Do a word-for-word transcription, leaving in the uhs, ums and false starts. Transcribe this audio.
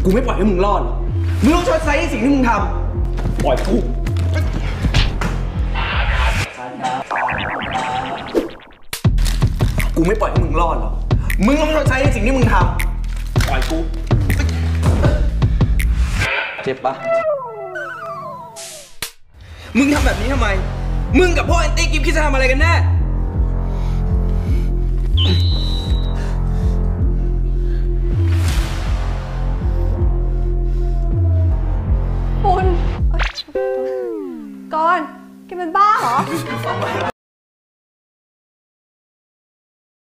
กูไม่ปล่อยให้มึงรอดหรอกมึงต้องชดใช้ในสิ่งที่มึงทำปล่อยกูกูไม่ปล่อยให้มึงรอดหรอกมึงต้องชดใช้ในสิ่งที่มึงทำปล่อยกูเจ็บปะมึงทำแบบนี้ทำไมมึงกับพ่อแอนตี้กิฟคิดจะทำอะไรกันแน่